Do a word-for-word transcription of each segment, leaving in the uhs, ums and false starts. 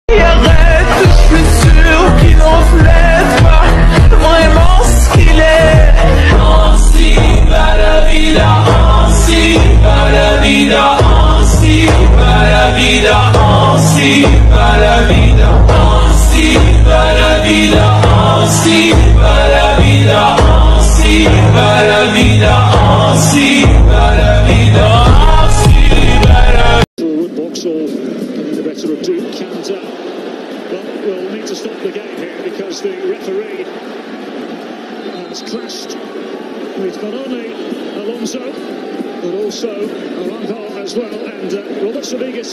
Et arrête, je suis sûr qu'il n'en reflète pas vraiment ce qu'il est. Ainsi va la vida, ainsi va la vida, ainsi va la vida, ainsi va la vida, ainsi va la vida, ainsi va la vida, ainsi va la vida, ainsi va la vida, ainsi va la the better of Duke Kanta. But we'll need to stop the game here because the referee has clashed with not only Alonso but also Araujo as well, and uh, Robert Rodriguez.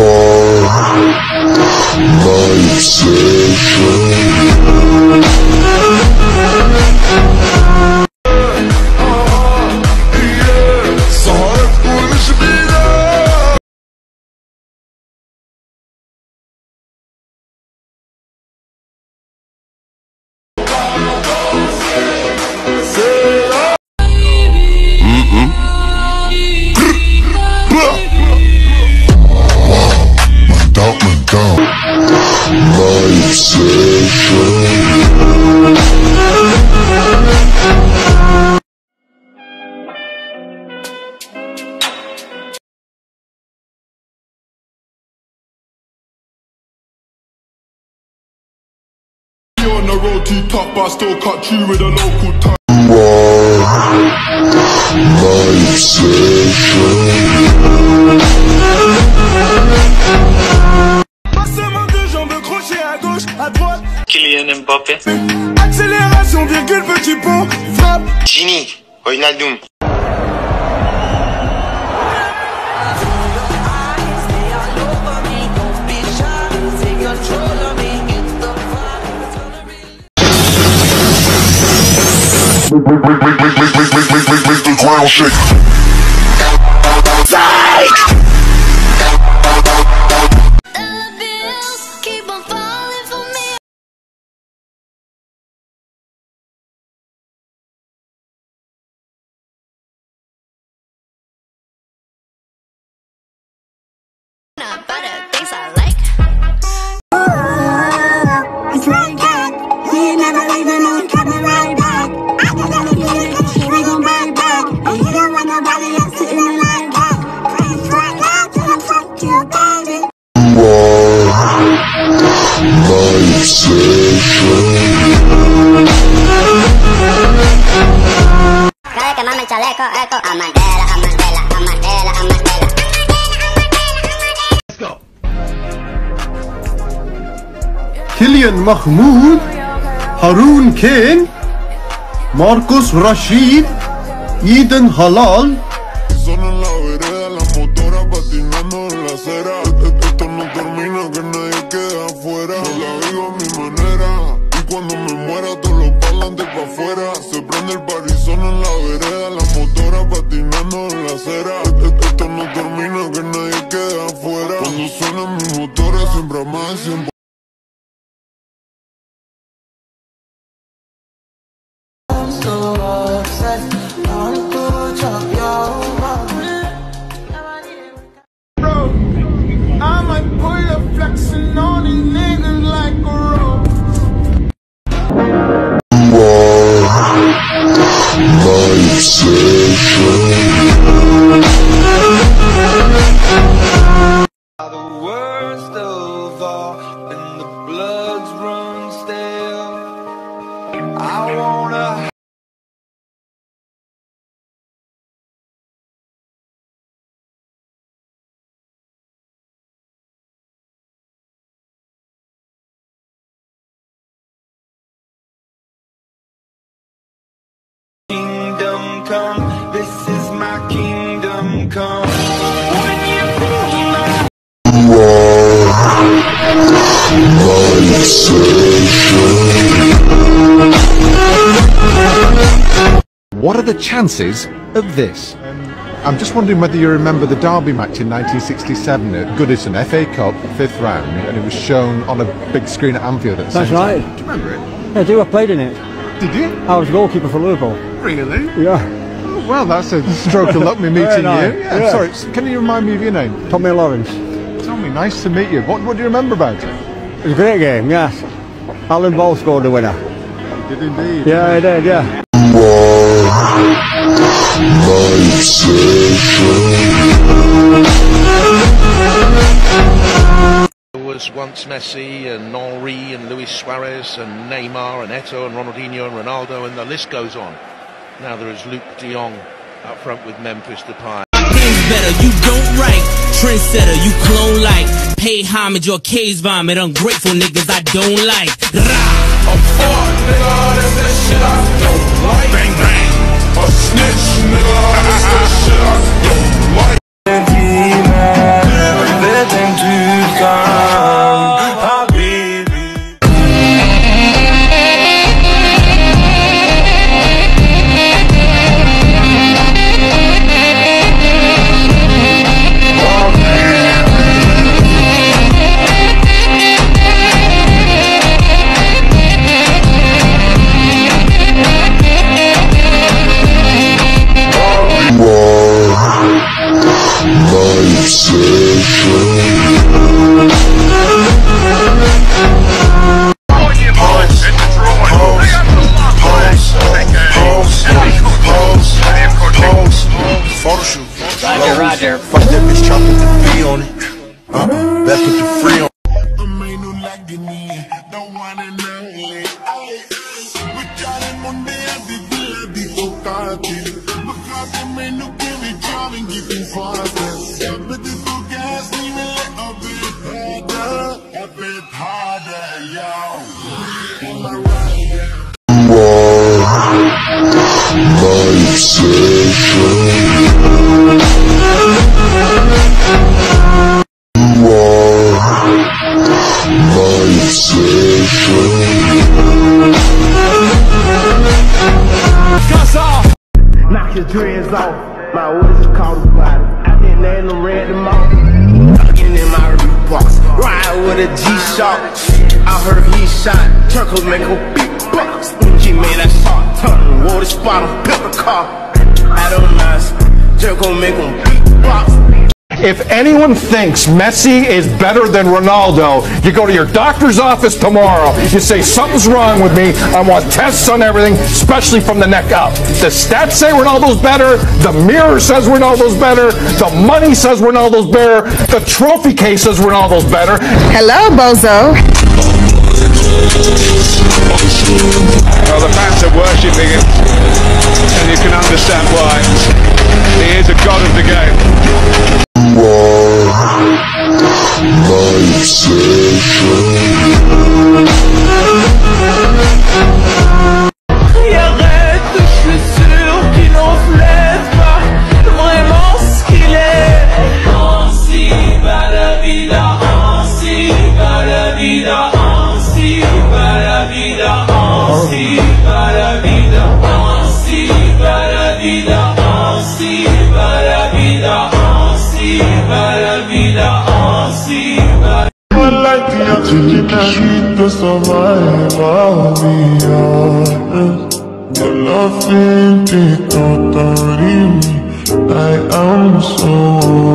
On the road too tough, but I still cut you with a local touch. Passement de jambes, crochet à gauche, à droite. Kylian Mbappé. Accélération, virgule, petit pont, frappe. Gini, Wijnaldum. Make, make, make, make, make, make, make, make, make, make the ground shake. Things I like. Ooh, it's like that. We ain't never leaving on coming right back. I can never get it, she ain't gon' bring back. And you don't want nobody else sitting in like that. Praise right now till I'm fuck you, baby. Cada vez que mame el chaleco, eco, a Mandela, a Mandela, a Mandela, a Mandela. Kylian Mahmoud, Harun Kane, Marcus Rashid, Eden Halal. Son en la vereda, la motora patinando en la acera. Esto no termina, que nadie quede afuera. Yo la vivo a mi manera, y cuando me muera todos los parlantes pa' afuera. Se prende el parizón en la vereda, la motora patinando en la acera. Esto no termina, que nadie quede afuera. Cuando suenan mis motores siempre más siempre. I might pull up flexing on these niggas like a rope. The worst of all, and the bloods run stale. I wanna. Kingdom come, this is my kingdom come. When you feel my What are the chances of this? Um, I'm just wondering whether you remember the Derby match in nineteen sixty-seven at Goodison, F A Cup, fifth round, and it was shown on a big screen at Anfield at the That's same right. time. Do you remember it? Yeah, I do. I played in it. Did you? I was goalkeeper for Liverpool. Really? Yeah. Oh, well, that's a stroke of luck me meeting nice. you. Yeah, Yeah. Sorry, can you remind me of your name? Tommy Lawrence. Tommy, nice to meet you. What, what do you remember about it? was a great game, yes. Alan Ball scored the winner. Did indeed. Yeah, he did, yeah. There was once Messi and Henry and Luis Suarez and Neymar and Eto'o and Ronaldinho and Ronaldo, and the list goes on. Now there is Luke de Jong up front with Memphis Depay. Better, you don't write. Trendsetter, you clone like. Pay homage or case vomit. Ungrateful niggas I don't like. Rah! I'm fuck, nigga, that's that shit I don't like. Bang, bang. A snitch, nigga, that's that shit I don't like. Roger, Roger. Fuck that bitch, chop with the free on it. Uh, that put the free on. Knock your dreads off. My orders are called a body. I didn't name them random off. Tucking in my Reeboks. Ride with a G-Shock. I heard he shot. Turkles make a beatbox. He made that shot. Turn water spot on pepper car. I don't know. Turkle make him beatbox. If anyone thinks Messi is better than Ronaldo, you go to your doctor's office tomorrow, you say something's wrong with me, I want tests on everything, especially from the neck up. The stats say Ronaldo's better, the mirror says Ronaldo's better, the money says Ronaldo's better, the trophy case says Ronaldo's better. Hello, bozo. Well, the fans are worshipping him, and you can understand why. He is a god of the game. Et arrête, je suis sûr qu'il n'enflève pas vraiment ce qu'il est. Ainsi va la vida, ainsi va la vida, ainsi va la vida, ainsi va la vida, ainsi va la vida, ainsi va la vida, ainsi va la vida, ainsi va. Like the oxygen I need to survive, I'll be honest. Your love ain't it, totally me. I am so